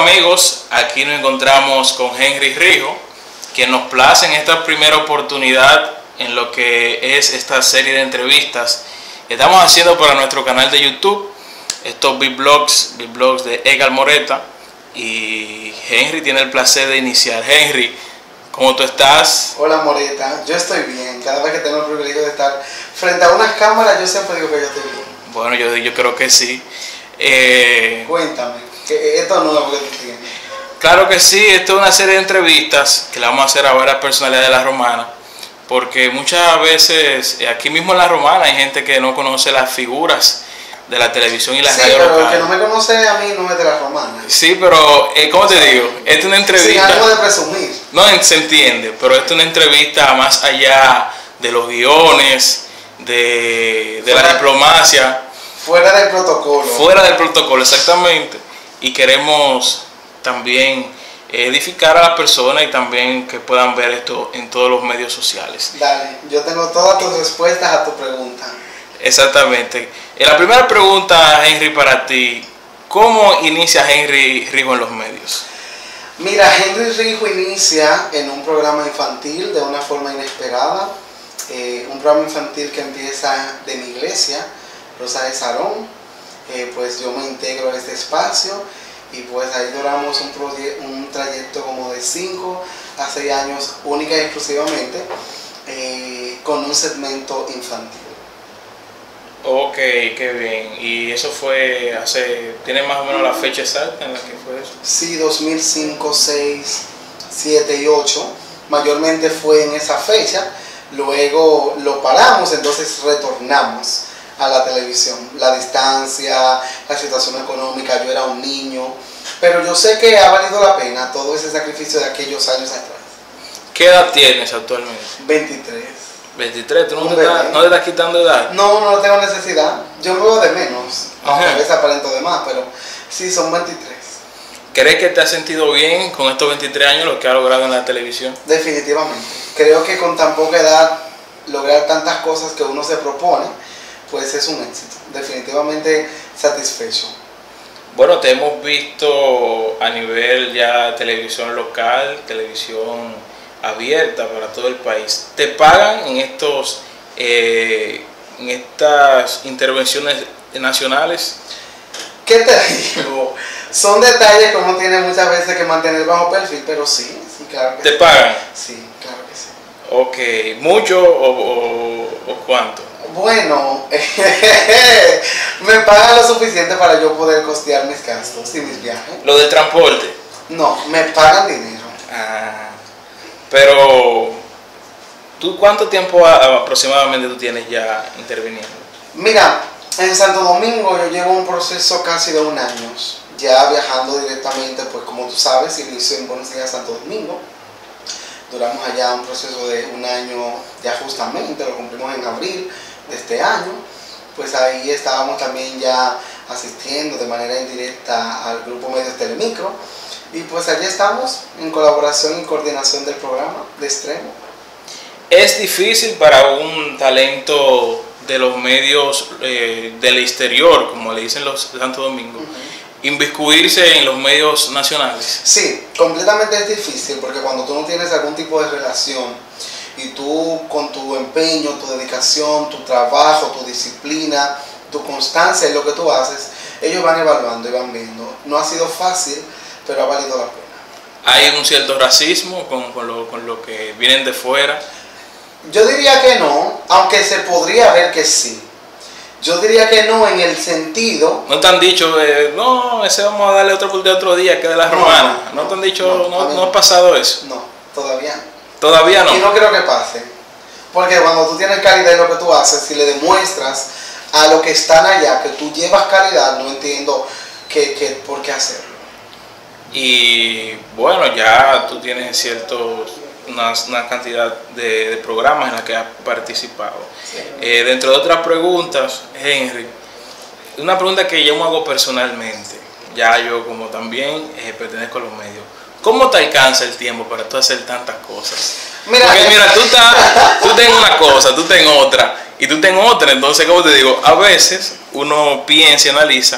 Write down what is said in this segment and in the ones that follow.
amigos, aquí nos encontramos con Henry Rijo, quien nos place en esta primera oportunidad en lo que es esta serie de entrevistas que estamos haciendo para nuestro canal de YouTube, estos B-Blogs de Edgar Moreta, y Henry tiene el placer de iniciar. Henry, ¿cómo tú estás? Hola Moreta, yo estoy bien. Cada vez que tengo el privilegio de estar frente a unas cámaras, yo siempre digo que yo estoy bien. Bueno, yo creo que sí. Cuéntame, que esto es nuevo que tú tienes. Claro que sí, esto es una serie de entrevistas que le vamos a hacer a varias personalidades de La Romana, porque muchas veces aquí mismo en La Romana hay gente que no conoce las figuras de la televisión y la radio pero local. el que no me conoce a mí no es de La Romana. Sí, pero ¿cómo te digo? Esta es una entrevista. Sin ánimo de presumir. No se entiende, pero esta es una entrevista más allá de los guiones, de la diplomacia. Fuera del protocolo. Fuera del protocolo, exactamente. Y queremos también edificar a las personas y también que puedan ver esto en todos los medios sociales. Dale, yo tengo todas tus respuestas a tu pregunta. Exactamente. La primera pregunta, Henry, para ti, ¿cómo inicia Henry Rijo en los medios? Mira, Henry Rijo inicia en un programa infantil de una forma inesperada. Un programa infantil que empieza de mi iglesia, Rosa de Sarón. Pues yo me integro a este espacio y pues ahí duramos un trayecto como de 5 a 6 años única y exclusivamente con un segmento infantil. Ok, qué bien. ¿Y eso fue tiene más o menos la fecha exacta en la que fue eso? Sí, 2005, 6, 7 y 8. Mayormente fue en esa fecha. Luego lo paramos, entonces retornamos a la televisión. La distancia, la situación económica, yo era un niño. Pero yo sé que ha valido la pena todo ese sacrificio de aquellos años atrás. ¿Qué edad tienes actualmente? 23. 23, ¿tú no te estás quitando edad? No, no tengo necesidad. Yo me veo de menos, aunque a Ajá. veces aparento de más, pero sí, son 23. ¿Crees que te has sentido bien con estos 23 años lo que has logrado en la televisión? Definitivamente. Creo que con tan poca edad lograr tantas cosas que uno se propone, pues es un éxito. Definitivamente satisfecho. Bueno, te hemos visto a nivel ya televisión local, televisión abierta para todo el país. ¿Te pagan en estas intervenciones nacionales? ¿Qué te digo? Son detalles que uno tiene muchas veces que mantener bajo perfil, pero sí, claro que ¿Te sí. pagan? Sí, claro que sí. Ok, ¿mucho o cuánto? Bueno, me pagan lo suficiente para yo poder costear mis gastos y mis viajes. ¿Lo del transporte? No, me pagan dinero. Pero, ¿tú cuánto tiempo aproximadamente tú tienes ya interviniendo? Mira, en Santo Domingo yo llevo un proceso casi de 1 año, ya viajando directamente, pues como tú sabes, inicio en Buenos Aires, Santo Domingo. Duramos allá un proceso de 1 año ya justamente, lo cumplimos en abril de este año. Pues ahí estábamos también ya asistiendo de manera indirecta al grupo Medios Telemicro. Y pues allí estamos en colaboración y coordinación del programa de Extremo. ¿Es difícil para un talento de los medios del exterior, como le dicen los de Santo Domingo, inmiscuirse en los medios nacionales? Sí, completamente es difícil, porque cuando tú no tienes algún tipo de relación y tú con tu empeño, tu dedicación, tu trabajo, tu disciplina, tu constancia en lo que tú haces, ellos van evaluando y van viendo. No ha sido fácil, pero ha valido la pena. ¿Hay un cierto racismo con lo que vienen de fuera? Yo diría que no, aunque se podría ver que sí. Yo diría que no en el sentido... ¿No te han dicho, no, ese vamos a darle otra oportunidad otro día, que de La Romana? ¿No te han dicho, no ha pasado eso? No, todavía no. ¿Todavía no? Y no creo que pase. Porque cuando tú tienes calidad en lo que tú haces, si le demuestras a los que están allá que tú llevas calidad, no entiendo por qué hacerlo. Y bueno, ya tú tienes una cantidad de programas en los que has participado. Sí. Dentro de otras preguntas, Henry, una pregunta que yo me hago personalmente, ya yo como también pertenezco a los medios. ¿Cómo te alcanza el tiempo para tú hacer tantas cosas? Mira, porque mira, tú ten una cosa, tú ten otra, y tú ten otra. Entonces, como te digo, a veces uno piensa y analiza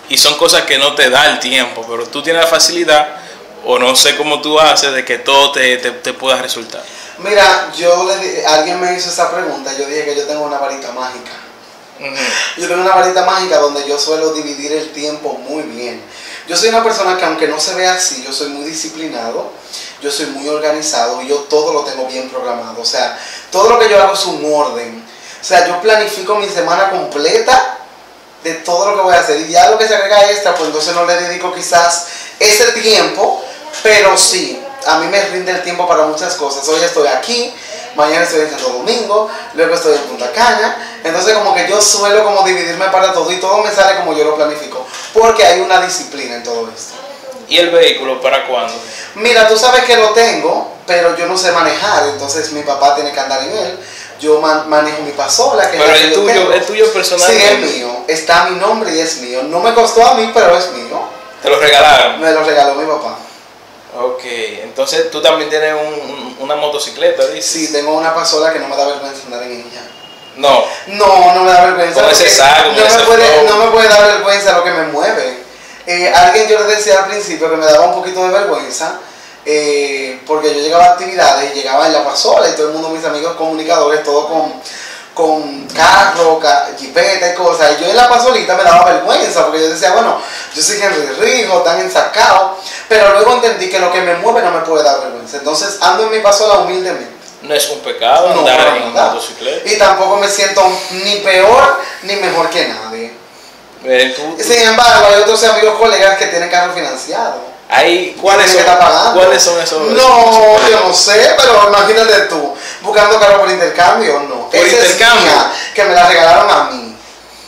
y son cosas que no te da el tiempo, pero tú tienes la facilidad, o no sé cómo tú haces, de que todo te pueda resultar. Mira, alguien me hizo esa pregunta, yo dije que yo tengo una varita mágica. Yo tengo una varita mágica donde yo suelo dividir el tiempo muy bien. Yo soy una persona que, aunque no se vea así, yo soy muy disciplinado, yo soy muy organizado y yo todo lo tengo bien programado. O sea, todo lo que yo hago es un orden. O sea, yo planifico mi semana completa de todo lo que voy a hacer, y ya lo que se agrega extra, pues entonces no le dedico quizás ese tiempo, pero sí, a mí me rinde el tiempo para muchas cosas. Hoy estoy aquí, mañana estoy en Santo Domingo, luego estoy en Punta Cana. Entonces como que yo suelo como dividirme para todo y todo me sale como yo lo planifico, porque hay una disciplina en todo esto. ¿Y el vehículo para cuándo? Mira, tú sabes que lo tengo, pero yo no sé manejar, entonces mi papá tiene que andar en él. Yo manejo mi pasola, que pero es es tuyo personal. Sí, es mío, está mi nombre y es mío. No me costó a mí, pero es mío. ¿Te lo regalaron? Me lo regaló mi papá. Ok, entonces tú también tienes una motocicleta, dices. Sí, tengo una pasola que no me da vergüenza andar en ella. No. No me da vergüenza. Con ese saco, no me puede dar vergüenza lo que me mueve. Alguien, yo le decía al principio que me daba un poquito de vergüenza, porque yo llegaba a actividades y llegaba en la pasola y todo el mundo, mis amigos comunicadores, todo con carro, jipeta y cosas, y yo en la pasolita me daba vergüenza, porque yo decía, bueno, yo soy Henry Rijo, tan ensacado, pero luego entendí que lo que me mueve no me puede dar vergüenza, entonces ando en mi pasola humildemente. No es un pecado andar en motocicleta. Y tampoco me siento ni peor ni mejor que nadie. Sin embargo, hay otros amigos, colegas que tienen carro financiado. ¿Cuáles son esos? No, yo no sé, pero imagínate tú, buscando carro por intercambio, no. ¿Por intercambio? Es que me la regalaron a mí.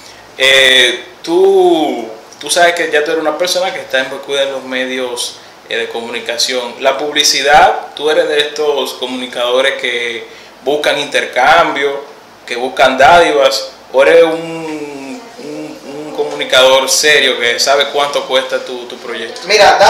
Tú sabes que ya tú eres una persona que está involucrada en los medios de comunicación. La publicidad, tú eres de estos comunicadores que buscan intercambio, que buscan dádivas, o eres un comunicador serio que sabe cuánto cuesta tu proyecto. Mira,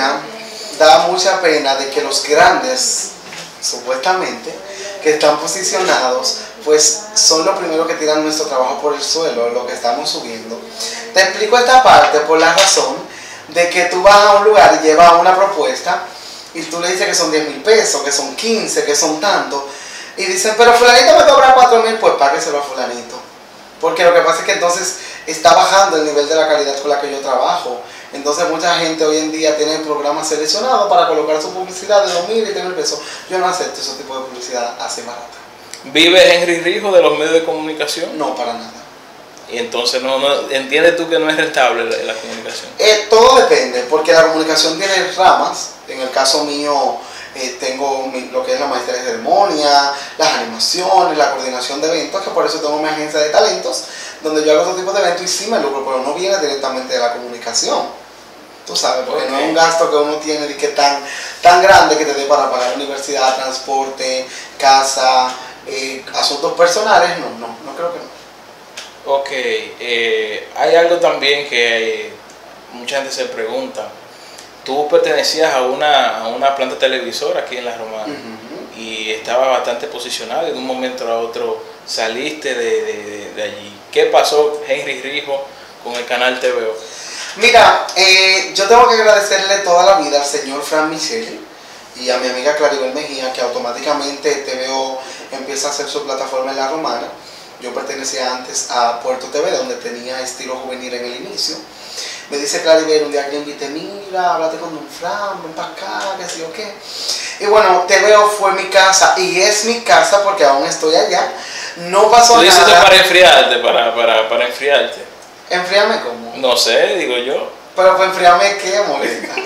da mucha pena de que los grandes, supuestamente, que están posicionados, pues son los primeros que tiran nuestro trabajo por el suelo, lo que estamos subiendo. Te explico esta parte por la razón de que tú vas a un lugar y llevas una propuesta y tú le dices que son 10,000 pesos, que son 15, que son tanto, y dicen, pero fulanito me cobra 4,000, pues págueselo a fulanito. Porque lo que pasa es que entonces está bajando el nivel de la calidad con la que yo trabajo. Entonces mucha gente hoy en día tiene programas seleccionados para colocar su publicidad de 2,000 y 3,000 pesos. Yo no acepto ese tipo de publicidad así barata. ¿Vive Henry Rijo de los medios de comunicación? No, para nada. Y entonces no entiendes tú que no es rentable la comunicación. Todo depende, porque la comunicación tiene ramas. En el caso mío tengo lo que es la maestría de ceremonia, las animaciones, la coordinación de eventos, que por eso tengo mi agencia de talentos, donde yo hago otro tipo de eventos y sí me lucro, pero no viene directamente de la comunicación. Tú sabes, porque no es un gasto que uno tiene de que tan grande que te dé para pagar universidad, transporte, casa, asuntos personales. No creo que no. Ok, hay algo también que mucha gente se pregunta. Tú pertenecías a una planta televisora aquí en La Romana y estabas bastante posicionado y de un momento a otro saliste de allí. ¿Qué pasó, Henry Rijo, con el canal TVO? Mira, yo tengo que agradecerle toda la vida al señor Fran Michel y a mi amiga Claribel Mejía, que automáticamente TVO empieza a hacer su plataforma en La Romana. Yo pertenecía antes a Puerto TV, donde tenía estilo juvenil en el inicio. Me dice Claribel un día que le invité, mira, háblate con Don Fran, ven para acá, qué sé yo qué. Y bueno, TVO fue mi casa y es mi casa porque aún estoy allá. No pasó nada. ¿Tú dices para enfriarte, para enfriarte? ¿Enfriarme cómo? No sé, digo yo. Pero para enfriarme, ¿qué, Molina?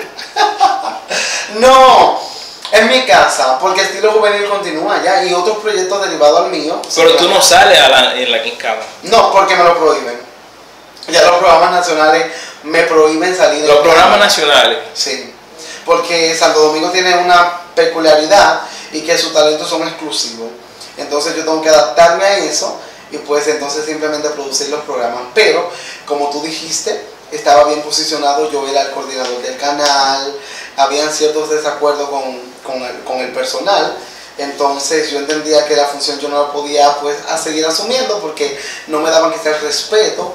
No, es mi casa, porque Estilo Juvenil continúa allá y otros proyectos derivados al mío. Pero tú no sales en la Quincama. No, porque me lo prohíben. Ya los programas nacionales me prohíben salir. ¿Los programas nacionales? Sí, porque Santo Domingo tiene una peculiaridad y que sus talentos son exclusivos. Entonces yo tengo que adaptarme a eso y pues entonces simplemente producir los programas. Pero, como tú dijiste, estaba bien posicionado, yo era el coordinador del canal, habían ciertos desacuerdos con el personal, entonces yo entendía que la función yo no la podía pues a seguir asumiendo porque no me daban quizás el respeto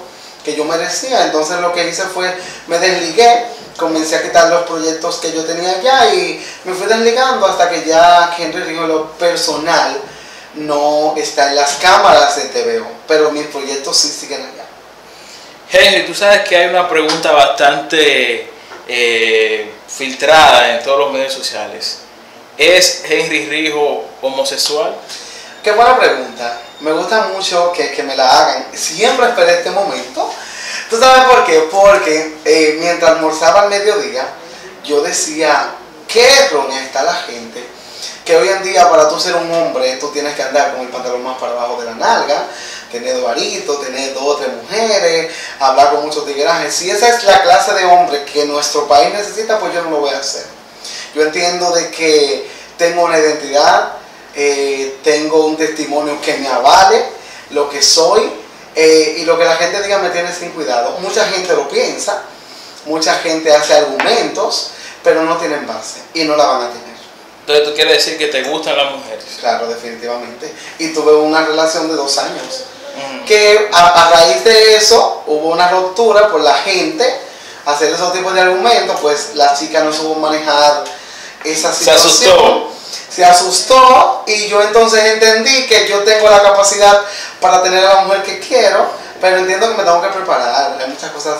que yo merecía. Entonces lo que hice fue, me desligué, comencé a quitar los proyectos que yo tenía allá y me fui desligando hasta que ya Henry Rijo, lo personal, no está en las cámaras de TVO, pero mis proyectos sí siguen allá. Henry, tú sabes que hay una pregunta bastante filtrada en todos los medios sociales. ¿Es Henry Rijo homosexual? Qué buena pregunta. Me gusta mucho que me la hagan. Siempre esperé este momento. ¿Tú sabes por qué? Porque mientras almorzaba al mediodía, yo decía, qué errónea está la gente, que hoy en día para tú ser un hombre, tú tienes que andar con el pantalón más para abajo de la nalga, tener dos aritos, tener 2 o 3 mujeres, hablar con muchos tigrajes. Si esa es la clase de hombre que nuestro país necesita, pues yo no lo voy a hacer. Yo entiendo de que tengo una identidad, tengo un testimonio que me avale lo que soy, y lo que la gente diga me tiene sin cuidado. Mucha gente lo piensa, mucha gente hace argumentos, pero no tienen base y no la van a tener. Entonces tú quieres decir que te gustan las mujeres. Claro, definitivamente. Y tuve una relación de 2 años. Que a raíz de eso hubo una ruptura por la gente hacer esos tipos de argumentos, pues la chica no supo manejar esa situación. Se asustó y yo entonces entendí que yo tengo la capacidad para tener a la mujer que quiero, pero entiendo que me tengo que preparar. Hay muchas cosas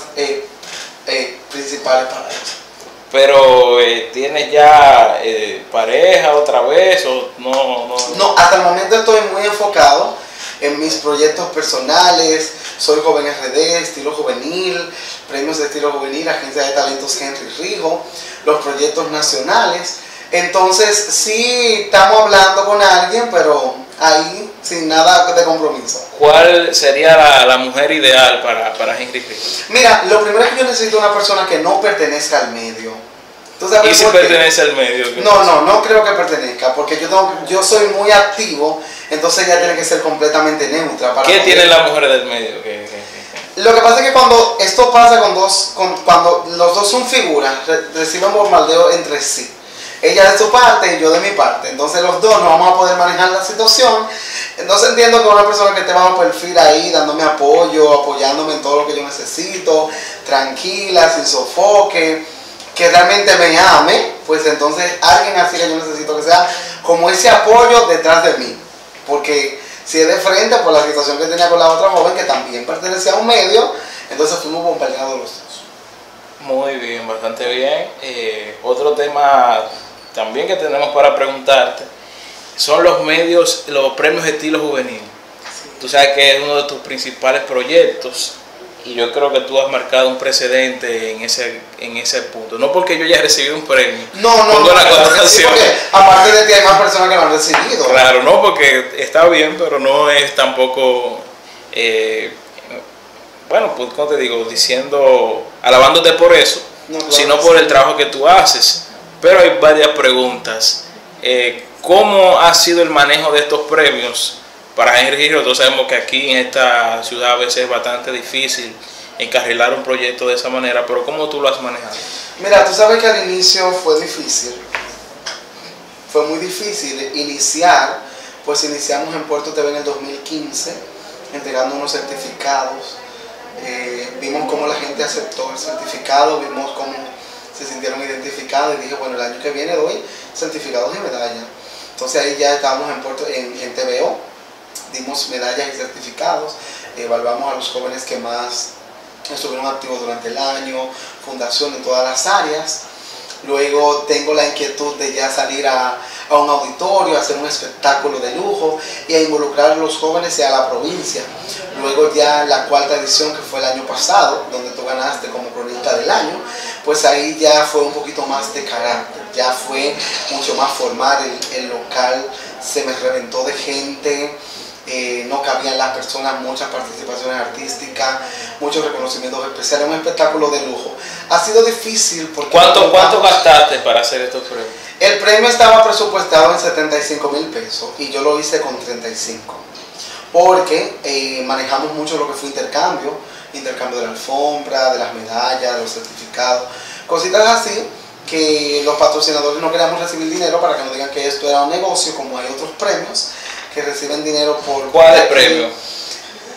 principales para eso. Pero ¿tienes ya pareja otra vez o no? No, hasta el momento estoy muy enfocado en mis proyectos personales. Soy Joven RD, estilo juvenil, premios de estilo juvenil, agencia de talentos Henry Rijo, los proyectos nacionales. Entonces sí estamos hablando con alguien, pero ahí sin nada de compromiso. ¿Cuál sería la mujer ideal para Henry Rijo? Mira, lo primero es que yo necesito una persona que no pertenezca al medio. ¿Tú sabes ¿Y si pertenece al medio? No creo que pertenezca, porque yo soy muy activo, entonces ella tiene que ser completamente neutra. ¿Qué tiene la mujer del medio? Lo que pasa es que cuando esto pasa cuando los dos son figuras, reciben bombardeo entre sí. Ella de su parte y yo de mi parte. Entonces los dos no vamos a poder manejar la situación. Entonces entiendo que una persona que esté bajo perfil ahí, dándome apoyo, apoyándome en todo lo que yo necesito, tranquila, sin sofoque, que realmente me ame, pues entonces alguien así que yo necesito que sea como ese apoyo detrás de mí. Porque si es de frente por la situación que tenía con la otra joven que también pertenecía a un medio, entonces fuimos bombardeados los dos. Muy bien, bastante bien. Otro tema también que tenemos para preguntarte son los premios estilo juvenil. Sí. Tú sabes que es uno de tus principales proyectos y yo creo que tú has marcado un precedente en ese punto. No porque yo haya recibido un premio. No, sí, porque aparte de ti hay más personas que lo han recibido. Claro, no, porque está bien, pero no es tampoco... bueno, pues como te digo, alabándote por eso, no, claro, sino por el trabajo que tú haces. Pero hay varias preguntas. ¿Cómo ha sido el manejo de estos premios para Henry Rijo? Todos sabemos que aquí en esta ciudad a veces es bastante difícil encarrilar un proyecto de esa manera, pero ¿cómo tú lo has manejado? Mira, tú sabes que al inicio fue difícil. Fue muy difícil iniciar, pues iniciamos en Puerto TV en el 2015, entregando unos certificados. Vimos cómo la gente aceptó el certificado, vimos cómo se sintieron identificados y dije, bueno, el año que viene doy certificados y medallas. Entonces ahí ya estábamos en TVO, dimos medallas y certificados, evaluamos a los jóvenes que más estuvieron activos durante el año, fundación en todas las áreas. Luego tengo la inquietud de ya salir a un auditorio, a hacer un espectáculo de lujo y a involucrar a los jóvenes y a la provincia. Luego ya la 4ª edición, que fue el año pasado, donde tú ganaste como cronista del año, pues ahí ya fue un poquito más de carácter, ya fue mucho más formal, el local se me reventó de gente. No cabían las personas, muchas participaciones artísticas, muchos reconocimientos especiales, un espectáculo de lujo. Ha sido difícil porque... ¿Cuánto gastaste para hacer estos premios? El premio estaba presupuestado en 75,000 pesos y yo lo hice con 35, porque manejamos mucho lo que fue intercambio de la alfombra, de las medallas, de los certificados, cositas así, que los patrocinadores no queríamos recibir dinero para que no digan que esto era un negocio, como hay otros premios que reciben dinero por... ¿Cuál es el premio?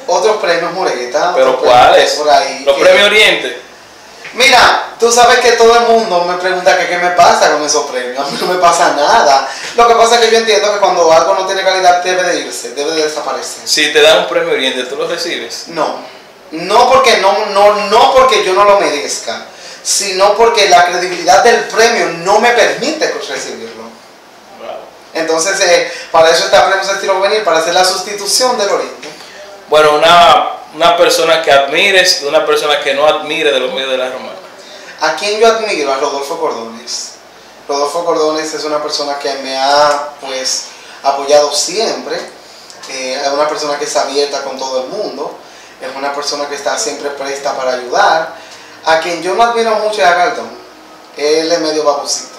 otros premios Moreta. ¿Pero cuáles? Por ahí. ¿Los premios Oriente? Mira, tú sabes que todo el mundo me pregunta que qué me pasa con esos premios. A mí no me pasa nada. Lo que pasa es que yo entiendo que cuando algo no tiene calidad debe de irse, debe de desaparecer. Si te dan un premio Oriente, ¿tú lo recibes? No porque no porque yo no lo merezca, sino porque la credibilidad del premio no me permite recibirlo. Wow. Entonces, para eso está Premios Estilo Juvenil, para hacer la sustitución del Oriente. Bueno, una persona que admires de una persona que no admire de los medios de la Romana. ¿A quién yo admiro? A Rodolfo Cordones. Rodolfo Cordones es una persona que me ha pues apoyado siempre. Es una persona que es abierta con todo el mundo. Es una persona que está siempre presta para ayudar. A quien yo no admiro mucho es a Galdón. Él es medio babosito.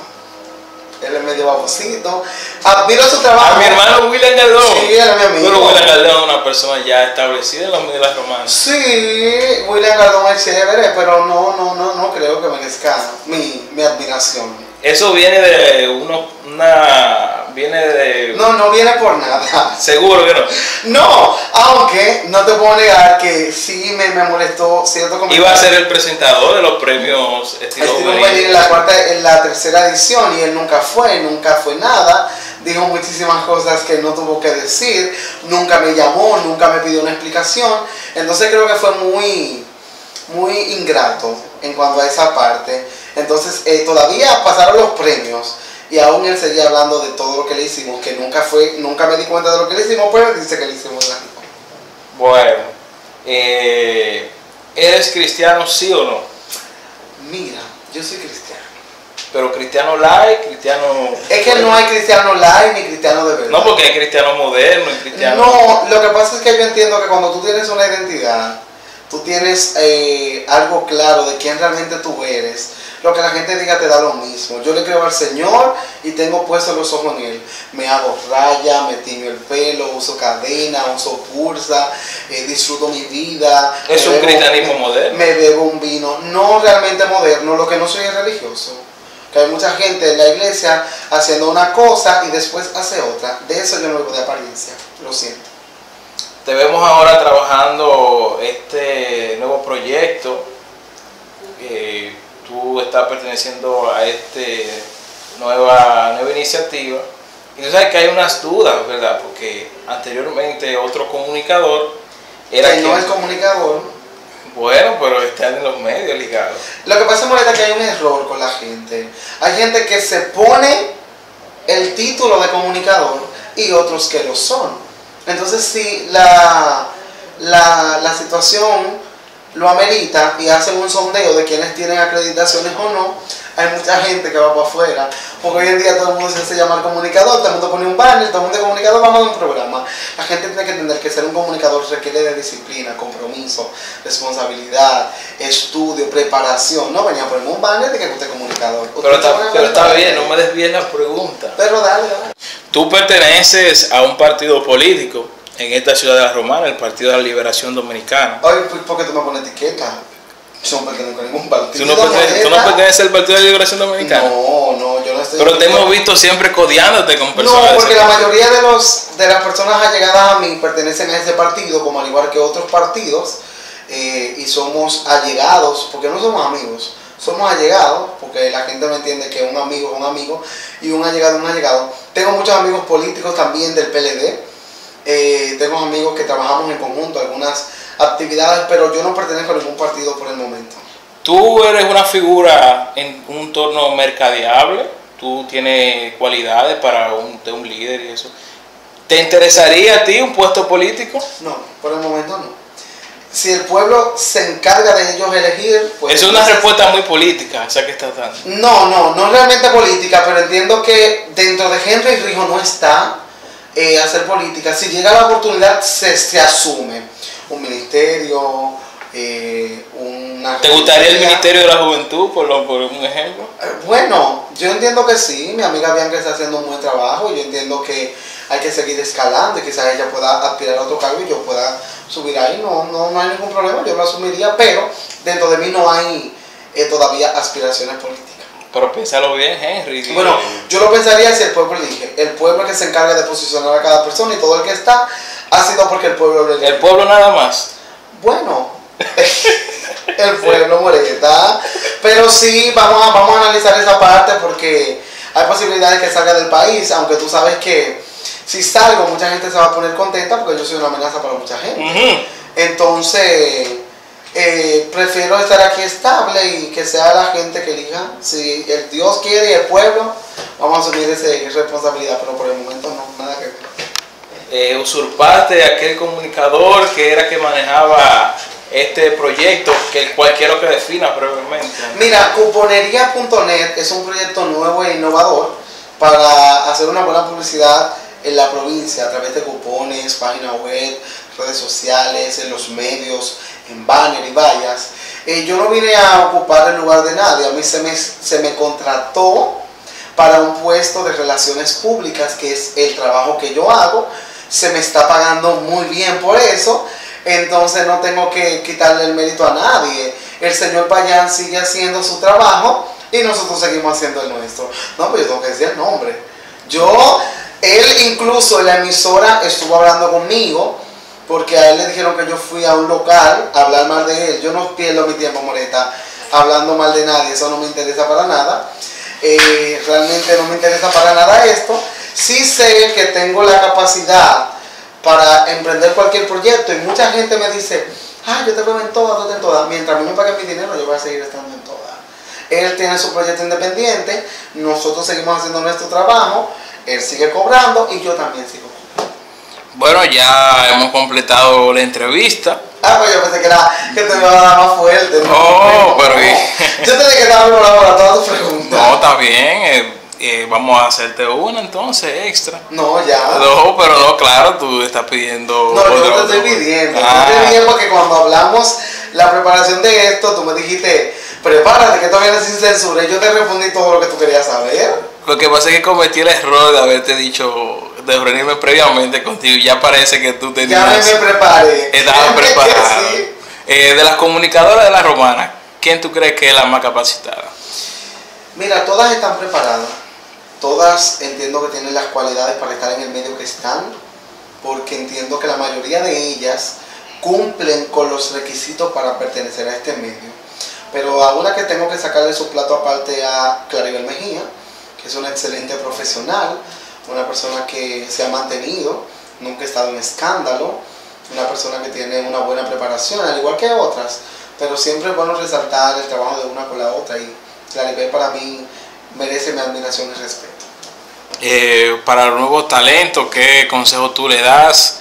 Admiro su trabajo. A mi hermano William Galdón. Sí, él es mi amigo. Pero William Galdón es una persona ya establecida en los medios de la Romana. Sí, William Galdón es chévere, pero no creo que merezca mi admiración. Eso viene de No viene por nada. Seguro que no. No, aunque no te puedo negar que sí me molestó cierto comentario. Iba a ser el presentador de los premios Estilo Juvenil en la tercera edición y él nunca fue nada. Dijo muchísimas cosas que no tuvo que decir, nunca me llamó, nunca me pidió una explicación. Entonces creo que fue muy ingrato en cuanto a esa parte. Entonces todavía pasaron los premios y aún él seguía hablando de todo lo que le hicimos, que nunca me di cuenta de lo que le hicimos, pero él dice que le hicimos algo. Bueno, ¿eres cristiano sí o no? Mira, yo soy cristiano. Pero cristiano light, cristiano... Es que no hay cristiano light ni cristiano de verdad. No, porque hay cristiano moderno y cristiano... No, lo que pasa es que yo entiendo que cuando tú tienes una identidad, tú tienes algo claro de quién realmente tú eres, lo que la gente diga te da lo mismo. Yo le creo al Señor y tengo puestos los ojos en Él. Me hago raya, me tiño el pelo, uso cadena, uso pulsa, disfruto mi vida. Es un cristianismo moderno. Me bebo un vino, no realmente moderno, lo que no soy es religioso. Que hay mucha gente en la iglesia haciendo una cosa y después hace otra. De eso yo no vivo de apariencia, lo siento. Te vemos ahora trabajando este nuevo proyecto. Tú estás perteneciendo a esta nueva iniciativa. Y tú sabes que hay unas dudas, ¿verdad? Porque anteriormente otro comunicador era que no es comunicador. Bueno, pero está en los medios ligados. Lo que pasa, Moreta, que hay un error con la gente. Hay gente que se pone el título de comunicador y otros que lo son. Entonces, si la situación lo amerita y hacen un sondeo de quienes tienen acreditaciones o no, hay mucha gente que va para afuera, porque hoy en día todo el mundo se hace llamar comunicador, todo el mundo pone un banner, todo el mundo es comunicador, vamos a un programa. La gente tiene que entender que ser un comunicador requiere de disciplina, compromiso, responsabilidad, estudio, preparación. No venía a poner un banner de que usted es comunicador. Pero está bien, no me desvíes la pregunta. Pero dale. Tú perteneces a un partido político en esta ciudad de La Romana, el Partido de la Liberación Dominicana. Ay, ¿por qué tú me pones etiqueta? Yo no pertenezco a ningún partido. ¿Tú no perteneces al Partido de la Liberación Dominicana? No, yo no estoy... Pero te hemos visto siempre codeándote con personas. No, porque la mayoría de las personas allegadas a mí pertenecen a ese partido, como al igual que otros partidos, y somos allegados, porque no somos amigos, somos allegados, porque la gente me entiende que un amigo es un amigo, y un allegado es un allegado. Tengo muchos amigos políticos también del PLD, tengo amigos que trabajamos en conjunto, algunas actividades, pero yo no pertenezco a ningún partido por el momento. Tú eres una figura en un entorno mercadeable, tú tienes cualidades para un líder y eso. ¿Te interesaría a ti un puesto político? No, por el momento no. Si el pueblo se encarga de ellos elegir, pues... Es una respuesta muy política, esa que estás dando. No es realmente política, pero entiendo que dentro de Henry Rijo no está hacer política. Si llega la oportunidad, se asume un ministerio, una... ¿Te gustaría el Ministerio de la Juventud, por un ejemplo? Bueno, yo entiendo que sí. Mi amiga Bianca está haciendo un buen trabajo. Yo entiendo que hay que seguir escalando y quizás ella pueda aspirar a otro cargo y yo pueda subir ahí. No hay ningún problema, yo lo asumiría, pero dentro de mí no hay todavía aspiraciones políticas. Pero piénsalo bien, Henry. Bueno, yo lo pensaría si el pueblo elige. El pueblo que se encarga de posicionar a cada persona y todo el que está ha sido porque el pueblo lo eligió. ¿El pueblo nada más? Bueno, el pueblo Moreta. Pero sí, vamos a analizar esa parte porque hay posibilidades que salga del país, aunque tú sabes que si salgo, mucha gente se va a poner contenta porque yo soy una amenaza para mucha gente. Entonces, prefiero estar aquí estable y que sea la gente que elija. Si el Dios quiere y el pueblo, vamos a asumir esa responsabilidad, pero por el momento no, nada que ver. Usurpaste a aquel comunicador que era que manejaba este proyecto, que el cual quiero que defina brevemente. Mira, cuponería.net es un proyecto nuevo e innovador para hacer una buena publicidad en la provincia a través de cupones, página web, redes sociales, en los medios, en banner y vallas. Yo no vine a ocupar el lugar de nadie, a mí se me contrató para un puesto de relaciones públicas, que es el trabajo que yo hago. Se me está pagando muy bien por eso, entonces no tengo que quitarle el mérito a nadie. El señor Payán sigue haciendo su trabajo y nosotros seguimos haciendo el nuestro. No, pero yo tengo que decir el nombre. Él incluso en la emisora estuvo hablando conmigo, porque a él le dijeron que yo fui a un local a hablar mal de él. Yo no pierdo mi tiempo, Moreta, hablando mal de nadie, eso no me interesa para nada. Realmente no me interesa para nada esto. Sí sé que tengo la capacidad para emprender cualquier proyecto y mucha gente me dice, yo te veo en todas, mientras a mí me paguen mi dinero yo voy a seguir estando en todas. Él tiene su proyecto independiente, nosotros seguimos haciendo nuestro trabajo, él sigue cobrando y yo también sigo cobrando. Bueno, ya hemos completado la entrevista. Pues yo pensé que te iba a dar más fuerte. No, pero... Yo tenía que estar preparado para todas tus preguntas. No, está bien. Vamos a hacerte una entonces extra. No, ya. No, pero no, claro, tú estás pidiendo... No, yo te estoy pidiendo. Yo te dije porque cuando hablamos la preparación de esto, tú me dijiste, prepárate que todavía no sin censura. Y yo te respondí todo lo que tú querías saber. Lo que pasa es que cometí el error de haberte dicho, de reunirme previamente contigo. Y ya parece que tú tenías... Ya me preparé. Estaba preparado. Sí. De las comunicadoras de La Romana, ¿quién tú crees que es la más capacitada? Mira, todas están preparadas. Todas entiendo que tienen las cualidades para estar en el medio que están, porque entiendo que la mayoría de ellas cumplen con los requisitos para pertenecer a este medio. Pero a una que tengo que sacarle su plato aparte a Claribel Mejía, que es una excelente profesional, una persona que se ha mantenido, nunca ha estado en escándalo, una persona que tiene una buena preparación, al igual que otras, pero siempre es bueno resaltar el trabajo de una con la otra y Claribel para mí merece mi admiración y respeto. Para los nuevos talentos, ¿qué consejo tú le das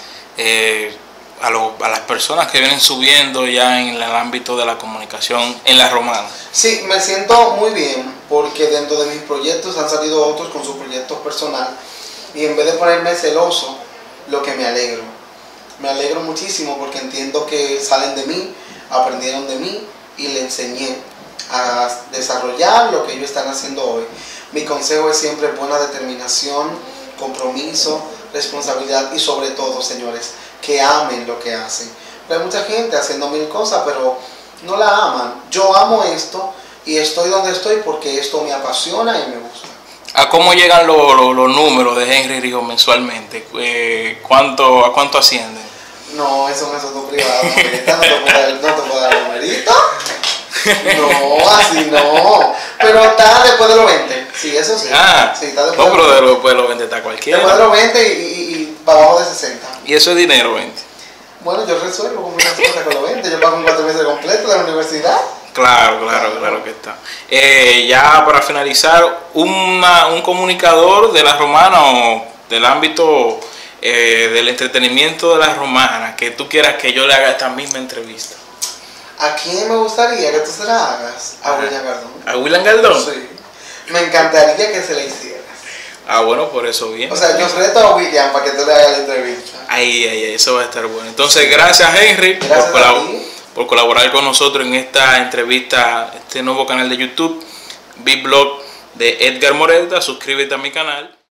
a las personas que vienen subiendo ya en el ámbito de la comunicación en La Romana? Sí, me siento muy bien porque dentro de mis proyectos han salido otros con sus proyectos personales y en vez de ponerme celoso, lo que me alegro muchísimo porque entiendo que salen de mí, aprendieron de mí y le enseñé a desarrollar lo que ellos están haciendo hoy. Mi consejo es siempre buena determinación, compromiso, responsabilidad y sobre todo, señores, que amen lo que hacen. Hay mucha gente haciendo mil cosas, pero no la aman. Yo amo esto y estoy donde estoy porque esto me apasiona y me gusta. ¿A cómo llegan los números de Henry Rijo mensualmente? ¿A cuánto ascienden? No, eso es un asunto privado. No te puedo dar numerito. No, así no. Pero está después de los 20. Sí, eso sí. Sí, está después no, pero después de los 20 está cualquiera. Después de los 20 y para abajo de 60. ¿Y eso es dinero, 20? Bueno, yo resuelvo con muchas cosas con los 20. Yo pago un 4 meses completo de la universidad. Claro que está. Ya para finalizar, un comunicador de La Romana o del ámbito del entretenimiento de La Romana que tú quieras que yo le haga esta misma entrevista. ¿A quién me gustaría que tú se la hagas? A William Galdón. ¿A William Galdón? Sí. Me encantaría que se la hicieras. Bueno, por eso bien. O sea, yo reto a William para que tú le hagas la entrevista. Eso va a estar bueno. Entonces, gracias Henry por colaborar con nosotros en esta entrevista, este nuevo canal de YouTube, Big Blog de Edgar Moreta. Suscríbete a mi canal.